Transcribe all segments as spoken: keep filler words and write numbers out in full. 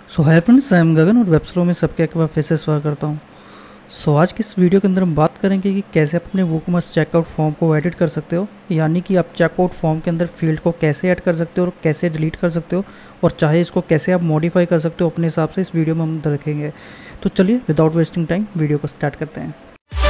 So hi friends, I am गगन और वेबस्लो में सबके एक बार फिर से स्वागत करता हूँ। सो so, आज की इस वीडियो के अंदर हम बात करेंगे कि कैसे आप अपने वूकॉमर्स चेकआउट फॉर्म को एडिट कर सकते हो, यानी कि आप चेकआउट फॉर्म के अंदर फील्ड को कैसे ऐड कर सकते हो और कैसे डिलीट कर सकते हो, और चाहे इसको कैसे आप मॉडिफाई कर सकते हो अपने हिसाब से। इस वीडियो में हम देखेंगे। तो चलिए विदाउट वेस्टिंग टाइम वीडियो को स्टार्ट करते हैं।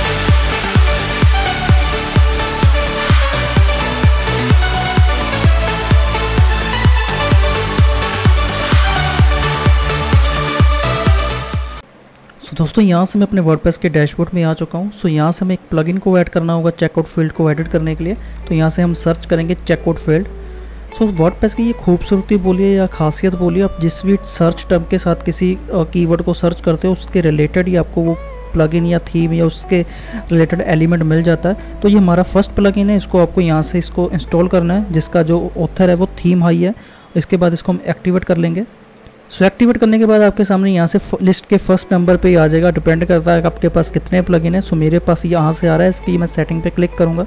तो दोस्तों यहाँ से मैं अपने वर्डप्रेस के डैशबोर्ड में आ चुका हूँ। सो यहाँ से हमें एक प्लगइन को ऐड करना होगा चेकआउट फील्ड को एडिट करने के लिए। तो यहाँ से हम सर्च करेंगे चेकआउट फील्ड। सो वर्डप्रेस की ये खूबसूरती बोलिए या खासियत बोलिए, आप जिस भी सर्च टर्म के साथ किसी कीवर्ड को सर्च करते हो उसके रिलेटेड ही आपको वो प्लगइन या थीम या उसके रिलेटेड एलिमेंट मिल जाता है। तो ये हमारा फर्स्ट प्लगइन है, इसको आपको यहाँ से इसको इंस्टॉल करना है, जिसका जो ऑथर है वो थीम हाई है। इसके बाद इसको हम एक्टिवेट कर लेंगे। सो एक्टिवेट करने के बाद आपके सामने यहाँ से लिस्ट के फर्स्ट नंबर पे ही आ जाएगा। डिपेंड करता है कि आपके पास कितने प्लगइन है। सो मेरे पास यहाँ से आ रहा है, इसकी मैं सेटिंग पे क्लिक करूँगा।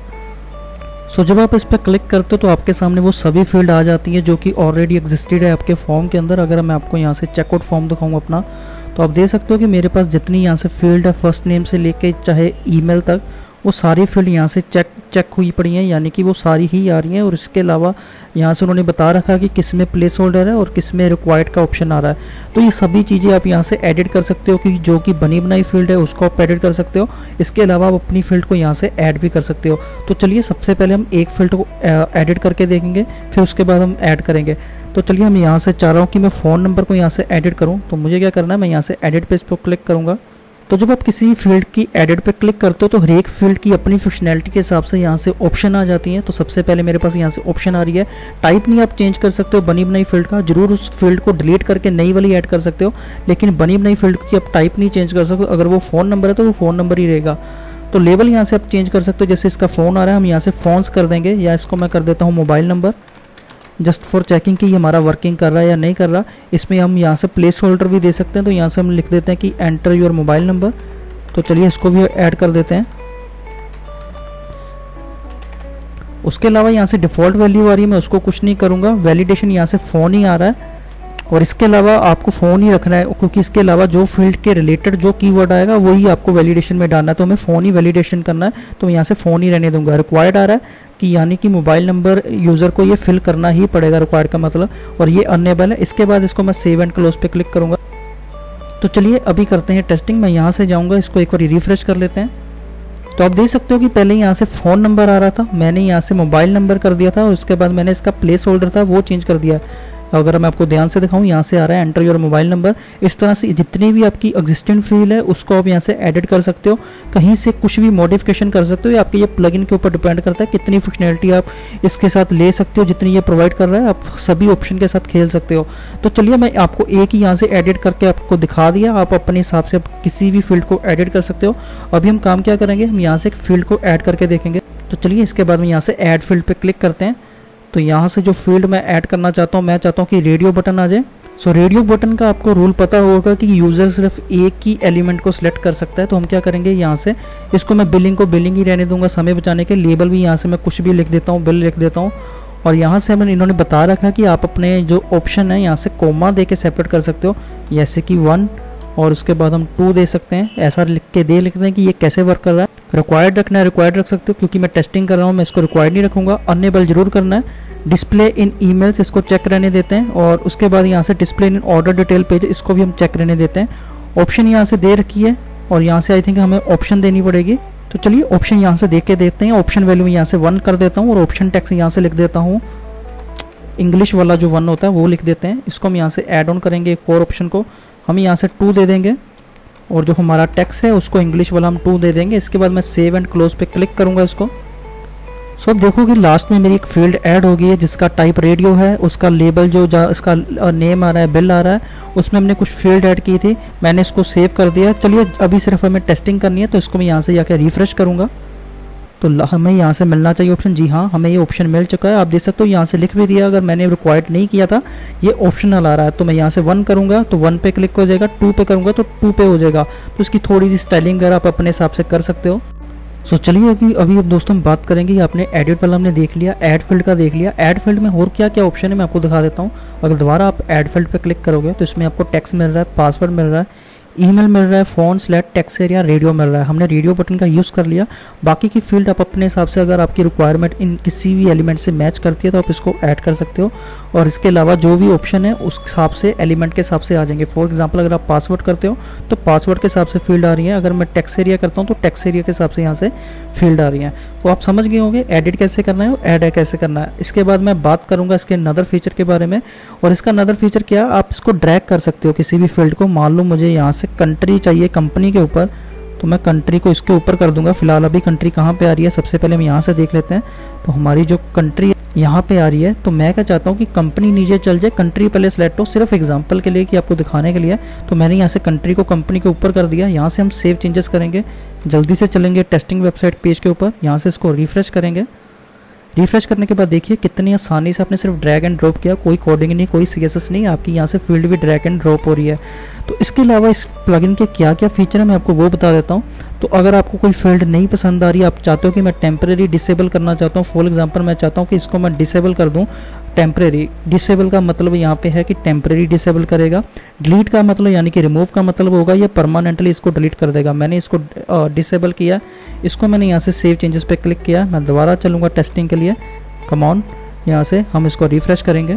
सो जब आप इस पर क्लिक करते हो तो आपके सामने वो सभी फील्ड आ जाती हैं जो कि ऑलरेडी एग्जिस्टेड है आपके फॉर्म के अंदर। अगर मैं आपको यहाँ से चेकआउट फॉर्म दिखाऊँ अपना, तो आप देख सकते हो कि मेरे पास जितनी यहाँ से फील्ड है फर्स्ट नेम से लेके चाहे ईमेल तक, वो सारी फील्ड यहाँ से चेक चेक हुई पड़ी हैं, यानी कि वो सारी ही आ रही हैं। और इसके अलावा यहाँ से उन्होंने बता रखा कि किस में प्लेस होल्डर है और किस में रिक्वायर्ड का ऑप्शन आ रहा है। तो ये सभी चीज़ें आप यहाँ से एडिट कर सकते हो कि जो कि बनी बनाई फील्ड है उसको आप एडिट कर सकते हो। इसके अलावा आप अपनी फील्ड को यहाँ से ऐड भी कर सकते हो। तो चलिए सबसे पहले हम एक फील्ड को एडिट करके देखेंगे, फिर उसके बाद हम ऐड करेंगे। तो चलिए हम यहाँ से चाह रहा हूँ कि मैं फ़ोन नंबर को यहाँ से एडिट करूँ। तो मुझे क्या करना है, मैं यहाँ से एडिट पेज पर क्लिक करूँगा। तो जब आप किसी फील्ड की एडिट पे क्लिक करते हो तो हर एक फील्ड की अपनी फंक्शनैलिटी के हिसाब से यहाँ से ऑप्शन आ जाती हैं। तो सबसे पहले मेरे पास यहाँ से ऑप्शन आ रही है, टाइप नहीं आप चेंज कर सकते हो बनी बनाई फील्ड का। जरूर उस फील्ड को डिलीट करके नई वाली ऐड कर सकते हो, लेकिन बनी बनाई फील्ड की आप टाइप नहीं चेंज कर सकते। अगर वो फ़ोन नंबर है तो वो फ़ोन नंबर ही रहेगा। तो लेवल यहाँ से आप चेंज कर सकते हो, जैसे इसका फ़ोन आ रहा है हम यहाँ से फ़ोन्स कर देंगे, या इसको मैं कर देता हूँ mobile number, just for checking कि ये हमारा वर्किंग कर रहा है या नहीं कर रहा। इसमें हम यहाँ से प्लेस होल्डर भी दे सकते हैं। तो यहाँ से हम लिख देते हैं कि एंटर योर मोबाइल नंबर। तो चलिए इसको भी ऐड कर देते हैं। उसके अलावा यहाँ से डिफ़ॉल्ट वैल्यू आ रही है, मैं उसको कुछ नहीं करूँगा। वैलिडेशन यहाँ से फ़ोन ही आ रहा है, और इसके अलावा आपको फ़ोन ही रखना है, क्योंकि इसके अलावा जो फील्ड के रिलेटेड जो कीवर्ड आएगा वही आपको वैलिडेशन में डालना है। तो हमें फ़ोन ही वैलिडेशन करना है, तो मैं यहाँ से फ़ोन ही रहने दूंगा। रिक्वायर्ड आ रहा है कि यानी कि मोबाइल नंबर यूज़र को ये फिल करना ही पड़ेगा, रिक्वायर्ड का मतलब, और ये अनेबल है। इसके बाद इसको मैं सेव एंड क्लोज पे क्लिक करूँगा। तो चलिए अभी करते हैं टेस्टिंग। मैं यहाँ से जाऊँगा, इसको एक बार रिफ्रेश कर लेते हैं। तो आप देख सकते हो कि पहले यहाँ से फ़ोन नंबर आ रहा था, मैंने यहाँ से मोबाइल नंबर कर दिया था, और उसके बाद मैंने इसका प्लेस होल्डर था वो चेंज कर दिया। अगर मैं आपको ध्यान से दिखाऊं, यहाँ से आ रहा है एंटर योर मोबाइल नंबर। इस तरह से जितनी भी आपकी एग्जिस्टेंट फील्ड है उसको आप यहाँ से एडिट कर सकते हो, कहीं से कुछ भी मॉडिफिकेशन कर सकते हो। ये आपके ये प्लगइन के ऊपर डिपेंड करता है कितनी फंक्शनैलिटी आप इसके साथ ले सकते हो। जितनी ये प्रोवाइड कर रहा है आप सभी ऑप्शन के साथ खेल सकते हो। तो चलिए मैं आपको एक ही यहाँ से एडिट करके आपको दिखा दिया, आप अपने हिसाब से किसी भी फील्ड को एडिट कर सकते हो। अभी हम काम क्या करेंगे, हम यहाँ से एक फील्ड को ऐड करके देखेंगे। तो चलिए इसके बाद में यहाँ से ऐड फील्ड पे क्लिक करते हैं। तो यहाँ से जो फील्ड मैं ऐड करना चाहता हूँ, मैं चाहता हूँ कि रेडियो बटन आ जाए। सो रेडियो बटन का आपको रूल पता होगा कि यूज़र सिर्फ एक ही एलिमेंट को सिलेक्ट कर सकता है। तो हम क्या करेंगे, यहाँ से इसको मैं बिलिंग को बिलिंग ही रहने दूंगा समय बचाने के। लेबल भी यहाँ से मैं कुछ भी लिख देता हूँ, बिल लिख देता हूँ। और यहाँ से मैंने इन्होंने बता रखा कि आप अपने जो ऑप्शन है यहाँ से कोमा दे के सेपरेट कर सकते हो, जैसे कि वन, और उसके बाद हम टू दे सकते हैं। ऐसा लिख के दे लिखते हैं कि ये कैसे वर्क कर रहा है। रिक्वायर्ड रखना है, रिक्वायर्ड रख सकते हो, क्योंकि मैं टेस्टिंग कर रहा हूँ, मैं इसको रिक्वायर्ड नहीं रखूँगा। अनेबल जरूर करना है। डिस्प्ले इन ईमेल्स इसको चेक रहने देते हैं, और उसके बाद यहाँ से display in order detail page इसको भी हम चेक रहने देते हैं। ऑप्शन यहाँ से दे रखी है, और यहाँ से आई थिंक हमें ऑप्शन देनी पड़ेगी। तो चलिए ऑप्शन यहाँ से दे के देते हैं। ऑप्शन वैल्यू यहाँ से वन कर देता हूँ, और ऑप्शन टेक्स्ट यहाँ से लिख देता हूँ इंग्लिश वाला जो वन होता है वो लिख देते हैं। इसको हम यहाँ से ऐड ऑन करेंगे एक और ऑप्शन को, हम यहाँ से टू दे देंगे, और जो हमारा टेक्स्ट है उसको इंग्लिश वाला हम टू दे देंगे। इसके बाद मैं सेव एंड क्लोज पे क्लिक करूँगा इसको। सो अब देखो कि लास्ट में मेरी एक फील्ड ऐड हो गई है जिसका टाइप रेडियो है। उसका लेबल जो इसका नेम आ रहा है, बिल आ रहा है, उसमें हमने कुछ फील्ड ऐड की थी, मैंने इसको सेव कर दिया। चलिए अभी सिर्फ हमें टेस्टिंग करनी है, तो इसको मैं यहाँ से जाकर रिफ्रेश करूँगा। तो हमें यहाँ से मिलना चाहिए ऑप्शन। जी हाँ, हमें ये ऑप्शन मिल चुका है। आप देख सकते हो यहाँ से लिख भी दिया, अगर मैंने रिक्वायर्ड नहीं किया था ये ऑप्शनल आ रहा है। तो मैं यहाँ से वन करूँगा तो वन पे क्लिक हो जाएगा, टू पे करूँगा तो टू पे हो जाएगा। तो इसकी थोड़ी सी स्टाइलिंग अगर आप अपने हिसाब से कर सकते हो। सो so, चलिए अभी अभी अब दोस्तों हम बात करेंगे, आपने एडिट वाला हमने देख लिया, ऐड फील्ड का देख लिया। ऐड फील्ड में और क्या क्या ऑप्शन है मैं आपको दिखा देता हूँ। अगर दोबारा आप ऐड फील्ड पे क्लिक करोगे तो इसमें आपको टेक्स्ट मिल रहा है, पासवर्ड मिल रहा है, ईमेल मिल रहा है, phone select text area, radio मिल रहा है। हमने रेडियो बटन का यूज़ कर लिया। बाकी की फील्ड आप अपने हिसाब से, अगर आपकी रिक्वायरमेंट इन किसी भी एलिमेंट से मैच करती है तो आप इसको ऐड कर सकते हो। और इसके अलावा जो भी ऑप्शन है उस हिसाब से एलिमेंट के हिसाब से आ जाएंगे। फॉर एग्जांपल अगर आप पासवर्ड करते हो तो पासवर्ड के हिसाब से फील्ड आ रही है। अगर मैं टेक्स्ट एरिया करता हूँ तो टेक्स्ट एरिया के हिसाब से यहाँ से फील्ड आ रही है। तो आप समझ गए होंगे एडिट कैसे करना है और ऐड कैसे करना है। इसके बाद मैं बात करूंगा इसके नदर फीचर के बारे में। और इसका नदर फीचर क्या, आप इसको ड्रैग कर सकते हो किसी भी फील्ड को। मान लो मुझे यहाँ से कंट्री चाहिए कंपनी के ऊपर, तो मैं कंट्री को इसके ऊपर कर दूंगा। फिलहाल अभी कंट्री कहाँ पे आ रही है, सबसे पहले हम यहाँ से देख लेते हैं। तो हमारी जो कंट्री यहाँ पे आ रही है, तो मैं क्या चाहता हूँ कि कंपनी नीचे चल जाए, कंट्री पहले सेलेक्ट हो, सिर्फ एग्जांपल के लिए कि आपको दिखाने के लिए। तो मैंने यहाँ से कंट्री को कंपनी के ऊपर कर दिया। यहाँ से हम सेव चेंजेस करेंगे, जल्दी से चलेंगे टेस्टिंग वेबसाइट पेज के ऊपर। यहाँ से इसको रिफ्रेश करेंगे। रिफ्रेश करने के बाद देखिए कितनी आसानी से आपने सिर्फ ड्रैग एंड ड्रॉप किया, कोई कोडिंग नहीं, कोई सीएसएस नहीं, आपकी यहाँ से फील्ड भी ड्रैग एंड ड्रॉप हो रही है। तो इसके अलावा इस प्लगइन के क्या क्या फीचर है मैं आपको वो बता देता हूँ। तो अगर आपको कोई फील्ड नहीं पसंद आ रही है, आप चाहते हो कि मैं टेम्परेरी डिसेबल करना चाहता हूँ, फॉर एग्जांपल मैं चाहता हूँ कि इसको मैं डिसेबल कर दूँ। टेम्परेरी डिसेबल का मतलब यहाँ पे है कि टेम्परेरी डिसेबल करेगा। डिलीट का मतलब यानी कि रिमूव का मतलब होगा ये परमानेंटली इसको डिलीट कर देगा। मैंने इसको डिसेबल किया, इसको मैंने यहाँ से सेव चेंजेस पे क्लिक किया। मैं दोबारा चलूँगा टेस्टिंग के लिए। कम ऑन, यहाँ से हम इसको रिफ्रेश करेंगे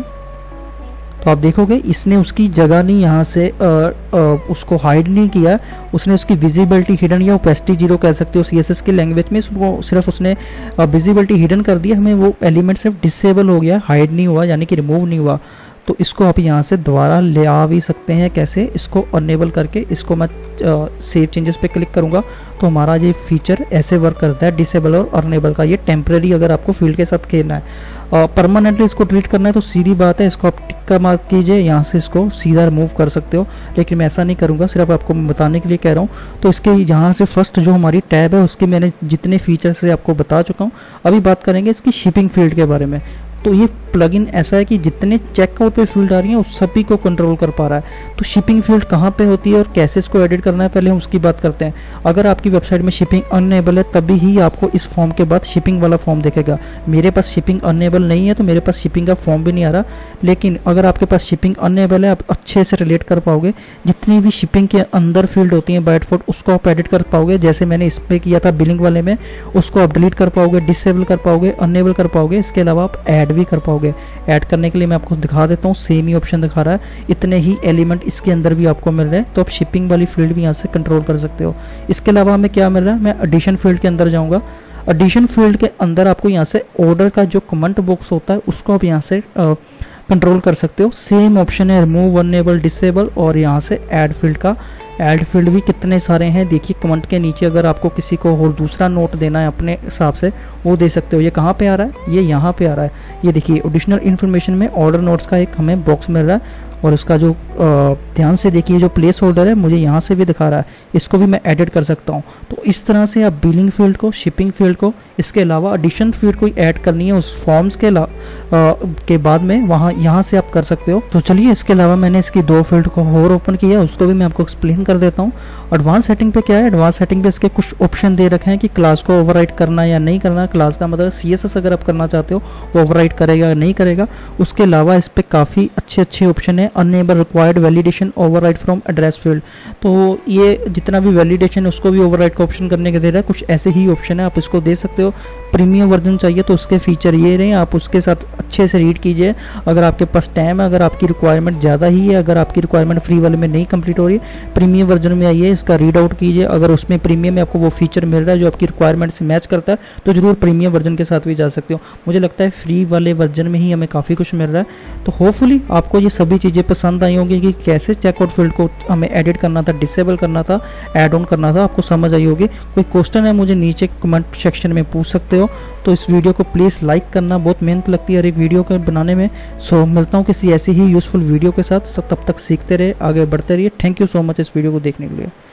तो आप देखोगे इसने उसकी जगह नहीं यहाँ से आ, आ, उसको हाइड नहीं किया, उसने उसकी विजिबिलिटी हिडन या ओपेसिटी जीरो कह सकते हो सीएसएस की लैंग्वेज में, उसको सिर्फ उसने विजिबिलिटी हिडन कर दिया। हमें वो एलिमेंट सिर्फ डिसेबल हो गया, हाइड नहीं हुआ यानी कि रिमूव नहीं हुआ। तो इसको आप यहाँ से दोबारा ले आ भी सकते हैं। कैसे, इसको अनेबल करके इसको मैं सेव चेंजेस पे क्लिक करूँगा तो हमारा ये फीचर ऐसे वर्क करता है, डिसेबल और अनेबल का। ये टेम्परेरी अगर आपको फील्ड के साथ खेलना है। परमानेंटली इसको डिलीट करना है तो सीधी बात है, इसको आप टिक्का मार्क कीजिए, यहाँ से इसको सीधा रिमूव कर सकते हो। लेकिन मैं ऐसा नहीं करूँगा, सिर्फ आपको बताने के लिए कह रहा हूँ। तो इसके यहाँ से फर्स्ट जो हमारी टैब है उसके मैंने जितने फीचर्स है आपको बता चुका हूँ। अभी बात करेंगे इसकी शिपिंग फील्ड के बारे में। तो ये प्लगइन ऐसा है कि जितने चेकआउट पे फील्ड आ रही हैं उस सभी को कंट्रोल कर पा रहा है। तो शिपिंग फील्ड कहाँ पे होती है और कैसे इसको एडिट करना है, पहले हम उसकी बात करते हैं। अगर आपकी वेबसाइट में शिपिंग अनएबल है तभी ही आपको इस फॉर्म के बाद शिपिंग वाला फॉर्म दिखेगा। मेरे पास शिपिंग अनएबल नहीं है तो मेरे पास शिपिंग का फॉर्म भी नहीं आ रहा। लेकिन अगर आपके पास शिपिंग अनएबल है, आप अच्छे से रिलेट कर पाओगे। जितनी भी शिपिंग के अंदर फील्ड होती है बाय डिफॉल्ट, उसको आप एडिट कर पाओगे। जैसे मैंने इस पे किया था बिलिंग वाले में, उसको आप डिलीट कर पाओगे, डिसेबल कर पाओगे, अनएबल कर पाओगे। इसके अलावा आप ऐड भी कर पाओगे। ऐड करने के लिए मैं आपको दिखा देता हूँ, सेम ही ऑप्शन दिखा रहा है, इतने ही एलिमेंट इसके अंदर भी आपको मिल रहे हैं। तो आप शिपिंग वाली फील्ड भी यहाँ से कंट्रोल कर सकते हो। इसके अलावा हमें क्या मिल रहा है, मैं एडिशन फील्ड के अंदर जाऊँगा। एडिशन फील्ड के अंदर आपको यहाँ से ऑर्डर का जो कमेंट बॉक्स होता है उसको आप यहाँ से कंट्रोल कर सकते हो। सेम ऑप्शन है रिमूव, अनेबल, डिसेबल और यहाँ से ऐड फील्ड का। ऐड फील्ड भी कितने सारे हैं देखिए, कमेंट के नीचे अगर आपको किसी को और दूसरा नोट देना है अपने हिसाब से वो दे सकते हो। ये कहाँ पे आ रहा है, ये यहाँ पे आ रहा है। ये देखिए एडिशनल इन्फॉर्मेशन में ऑर्डर नोट्स का एक हमें बॉक्स मिल रहा है। और उसका जो ध्यान से देखिए जो प्लेस होल्डर है मुझे यहाँ से भी दिखा रहा है, इसको भी मैं एडिट कर सकता हूँ। तो इस तरह से आप बिलिंग फील्ड को, शिपिंग फील्ड को, इसके अलावा एडिशन फील्ड को ऐड करनी है उस फॉर्म्स के के बाद में वहाँ यहाँ से आप कर सकते हो। तो चलिए इसके अलावा मैंने इसकी दो फील्ड को और ओपन किया, उसको भी मैं आपको एक्सप्लेन कर देता हूँ। एडवांस सेटिंग पे क्या है, एडवांस सेटिंग पे इसके कुछ ऑप्शन दे रखे हैं कि क्लास को ओवरराइट करना या नहीं करना। क्लास का मतलब सीएसएस अगर आप करना चाहते हो वो ओवरराइट करेगा या नहीं करेगा। उसके अलावा इस पे काफ़ी अच्छे अच्छे ऑप्शन है। Enable required validation override from address field, तो ये जितना भी वैलिडेशन है उसको भी ओवरराइट का ऑप्शन करने के दे रहा है। कुछ ऐसे ही ऑप्शन है, आप इसको दे सकते हो। प्रीमियम वर्जन चाहिए तो उसके फीचर ये रहे, आप उसके साथ अच्छे से रीड कीजिए। अगर आपके पास टाइम है, अगर आपकी रिक्वायरमेंट ज़्यादा ही है, अगर आपकी रिक्वायरमेंट फ्री वाले में नहीं कंप्लीट हो रही है, प्रीमियम वर्जन में आइए, इसका रीड आउट कीजिए। अगर उसमें प्रीमियम में आपको वो फीचर मिल रहा है जो आपकी रिक्वायरमेंट से मैच करता है तो जरूर प्रीमियम वर्जन के साथ भी जा सकते हो। मुझे लगता है फ्री वाले वर्जन में ही हमें काफ़ी कुछ मिल रहा है। तो होपफुली आपको ये सभी चीज़ें पसंद आई होंगी कि कैसे चेकआउट फील्ड को हमें एडिट करना था, डिसेबल करना था, ऐड ऑन करना था, आपको समझ आई होगी। कोई क्वेश्चन है मुझे नीचे कमेंट सेक्शन में पूछ सकते हो। तो इस वीडियो को प्लीज़ लाइक करना, बहुत मेहनत लगती है हर एक वीडियो को बनाने में। सो मिलता हूँ किसी ऐसी ही यूजफुल वीडियो के साथ, तब तक सीखते रहे, आगे बढ़ते रहिए। थैंक यू सो मच इस वीडियो को देखने के लिए।